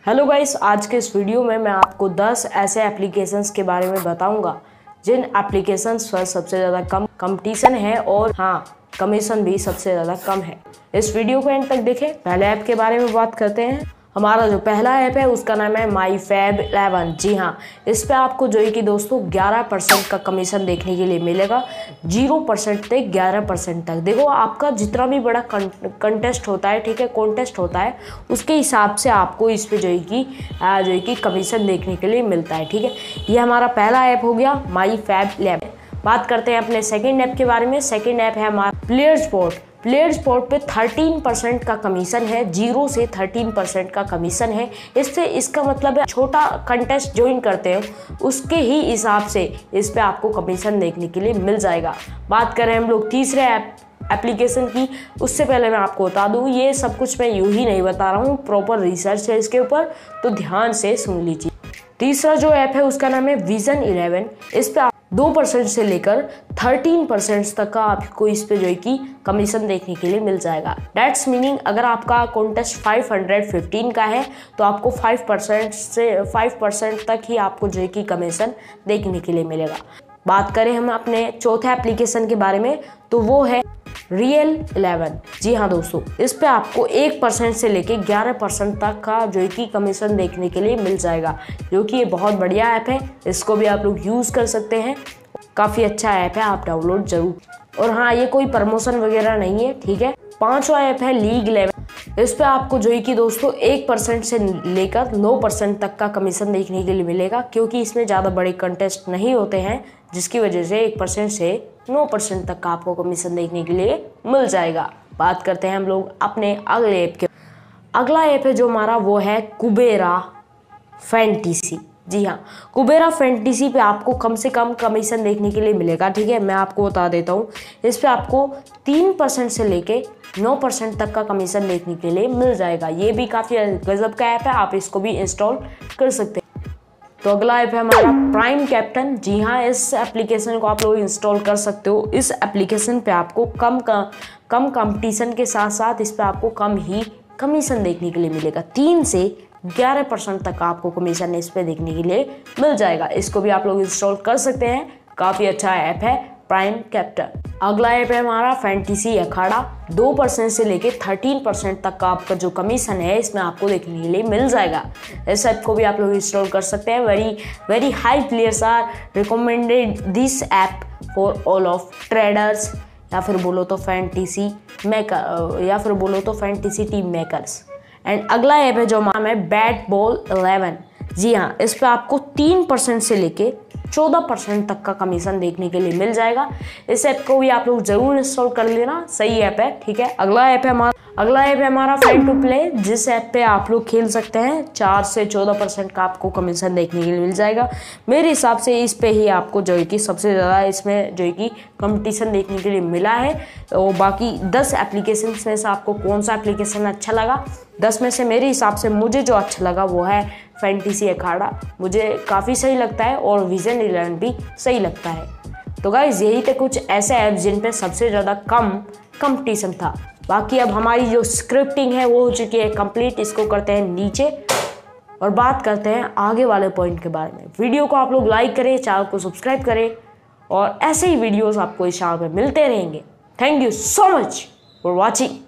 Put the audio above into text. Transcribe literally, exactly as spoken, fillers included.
Hello guys, आज के इस वीडियो में मैं आपको दस ऐसे एप्लीकेशंस के बारे में बताऊंगा जिन एप्लीकेशंस पर सबसे ज़्यादा कम कंपटीशन है और हाँ कमीशन भी सबसे ज़्यादा कम है। इस वीडियो को एंड तक देखें। पहले ऐप के बारे में बात करते हैं। हमारा जो पहला ऐप है उसका नाम है माई फैब इलेवन। जी हाँ, इस पे आपको जो है कि दोस्तों ग्यारह परसेंट का कमीशन देखने के लिए मिलेगा, जीरो परसेंट से ग्यारह परसेंट तक। देखो, आपका जितना भी बड़ा कंटेस्ट होता है, ठीक है, कॉन्टेस्ट होता है, उसके हिसाब से आपको इस पे जो है कि जो है कि कमीशन देखने के लिए मिलता है। ठीक है, ये हमारा पहला ऐप हो गया माई फैब इलेवन। बात करते हैं अपने सेकेंड ऐप के बारे में। सेकेंड ऐप है हमारा प्लेयर स्पॉट। प्लेयर स्पॉट पे तेरह परसेंट का कमीशन है, जीरो से तेरह परसेंट का कमीशन है। इससे इसका मतलब है छोटा कंटेस्ट ज्वाइन करते हैं उसके ही हिसाब से इस पे आपको कमीशन देखने के लिए मिल जाएगा। बात करें हम लोग तीसरे ऐप एप्लीकेशन की, उससे पहले मैं आपको बता दूं ये सब कुछ मैं यूं ही नहीं बता रहा हूँ, प्रॉपर रिसर्च है इसके ऊपर, तो ध्यान से सुन लीजिए। तीसरा जो ऐप है उसका नाम है विजन इलेवन। इस पे दो परसेंट से लेकर तेरह परसेंट तक का आपको इस पे जो है कि कमीशन देखने के लिए मिल जाएगा। दैट्स मीनिंग अगर आपका कॉन्टेस्ट पाँच सौ पंद्रह का है तो आपको पाँच परसेंट से पाँच परसेंट तक ही आपको जो है कि कमीशन देखने के लिए मिलेगा। बात करें हम अपने चौथे एप्लीकेशन के बारे में तो वो है रियल इलेवन। जी हाँ दोस्तों, इस पे आपको एक परसेंट से लेके ग्यारह परसेंट तक का जो है कि कमीशन देखने के लिए मिल जाएगा, जो कि ये बहुत बढ़िया ऐप है। इसको भी आप लोग यूज़ कर सकते हैं, काफ़ी अच्छा ऐप है, आप डाउनलोड जरूर। और हाँ, ये कोई प्रमोशन वगैरह नहीं है, ठीक है। पांचवा ऐप है लीग इलेवन। इस पे आपको जो है कि दोस्तों एक परसेंट से लेकर नौ परसेंट तक का कमीशन देखने के लिए मिलेगा, क्योंकि इसमें ज़्यादा बड़े कंटेस्ट नहीं होते हैं, जिसकी वजह से एक परसेंट से नौ परसेंट तक का आपको कमीशन देखने के लिए मिल जाएगा। बात करते हैं हम लोग अपने अगले ऐप के। अगला ऐप है जो हमारा वो है कुबेरा फैंटेसी। जी हाँ, कुबेरा फैंटेसी पे आपको कम से कम कमीशन देखने के लिए मिलेगा। ठीक है, मैं आपको बता देता हूँ, इस पे आपको तीन परसेंट से लेके नौ परसेंट तक का कमीशन देखने के लिए मिल जाएगा। ये भी काफ़ी गजब का ऐप है, आप इसको भी इंस्टॉल कर सकते हैं। तो अगला ऐप है हमारा प्राइम कैप्टन। जी हाँ, इस एप्लीकेशन को आप लोग इंस्टॉल कर सकते हो। इस एप्लीकेशन पे आपको कम का, कम कंपटीशन के साथ साथ इस पे आपको कम ही कमीशन देखने के लिए मिलेगा। तीन से ग्यारह परसेंट तक आपको कमीशन इस पे देखने के लिए मिल जाएगा। इसको भी आप लोग इंस्टॉल कर सकते हैं, काफ़ी अच्छा ऐप है प्राइम कैप्टन। अगला ऐप है हमारा फैंटेसी अखाड़ा। दो परसेंट से लेके तेरह परसेंट तक का आपका जो कमीशन है इसमें आपको देखने के लिए मिल जाएगा। इस ऐप को भी आप लोग इंस्टॉल कर सकते हैं। Very very high players are recommended this app for all of traders, या फिर बोलो तो फैंटेसी मेकर, या फिर बोलो तो फैंटेसी टीम मेकर्स। एंड अगला ऐप है जो हमारा है बैट बॉल इलेवन। जी हाँ, इस पे आपको तीन परसेंट से लेके चौदह परसेंट तक का कमीशन देखने के लिए मिल जाएगा। इस ऐप को भी आप लोग जरूर इंस्टॉल कर लेना, सही ऐप है। ठीक है, अगला ऐप है हमारा अगला ऐप है हमारा फ्री टू प्ले, जिस ऐप पे आप लोग खेल सकते हैं। चार से चौदह परसेंट का आपको कमीशन देखने के लिए मिल जाएगा। मेरे हिसाब से इस पे ही आपको जो है कि सबसे ज़्यादा इसमें जो है कि कंपटीशन देखने के लिए मिला है। और बाकी दस एप्लीकेशन में से आपको कौन सा एप्लीकेशन अच्छा लगा? दस में से मेरे हिसाब से मुझे जो अच्छा लगा वो है फैंटेसी अखाड़ा, मुझे काफ़ी सही लगता है, और विजन इलेवन भी सही लगता है। तो गाइस, यही थे कुछ ऐसे ऐप्स जिन पे सबसे ज़्यादा कम कंपटीशन था। बाकी अब हमारी जो स्क्रिप्टिंग है वो हो चुकी है कंप्लीट। इसको करते हैं नीचे और बात करते हैं आगे वाले पॉइंट के बारे में। वीडियो को आप लोग लाइक करें, चैनल को सब्सक्राइब करें, और ऐसे ही वीडियोस आपको इस चैनल पे मिलते रहेंगे। Thank you so much for watching.